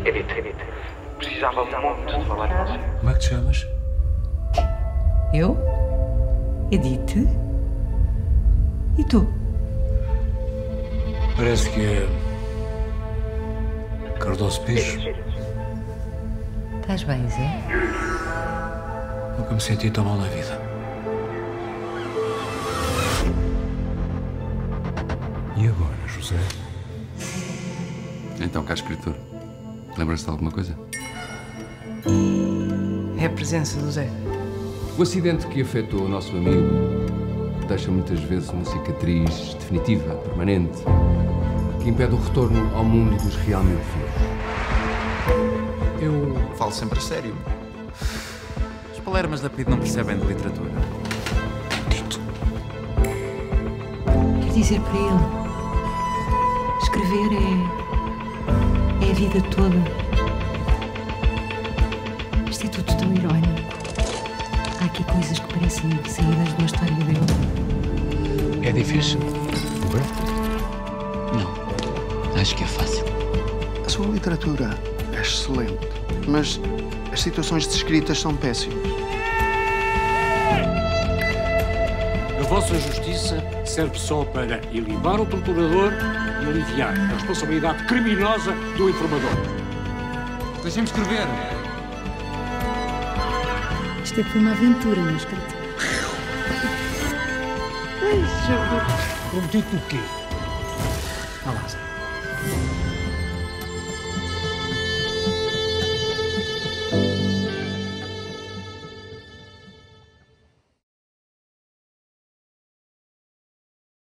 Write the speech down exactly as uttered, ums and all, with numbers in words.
Edith, Edith, precisava muito de falar com você. Como é que te chamas? Eu? Edith? E tu? Parece que é... Cardoso Pires. Estás bem, Zé? Nunca me senti tão mal na vida. E agora, José? Então, caro escritor, lembra-se de alguma coisa? É a presença do Zé. O acidente que afetou o nosso amigo deixa muitas vezes uma cicatriz definitiva, permanente, que impede o retorno ao mundo dos realmente vivos. Eu falo sempre a sério. Os palermas da P I D não percebem de literatura. Bendito. Quer dizer para ele, escrever é... é a vida toda. Isto é tudo tão irónico. Há aqui coisas que parecem saídas de uma história dele. É difícil, não é? Não, acho que é fácil. A sua literatura é excelente, mas as situações descritas são péssimas. A vossa justiça serve só para ilibar o torturador e aliviar a responsabilidade criminosa do informador. Deixem-me escrever. Isto é que foi uma aventura, meu escritor. Prometido o quê? Vá lá, Zé.